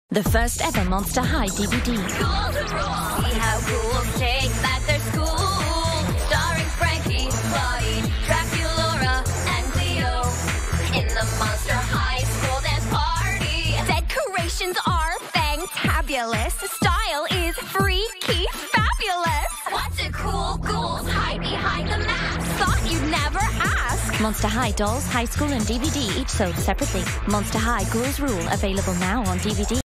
The first ever Monster High DVD. Schools and rules. See how ghouls take back their school. Starring Frankie, Claudine, Draculaura, and Cleo. In the Monster High School dance party. Decorations are fantabulous. Style is freaky fabulous. What do cool ghouls hide behind the mask? Thought you'd never ask. Monster High Dolls, High School and DVD, each sold separately. Monster High Ghouls Rule, available now on DVD.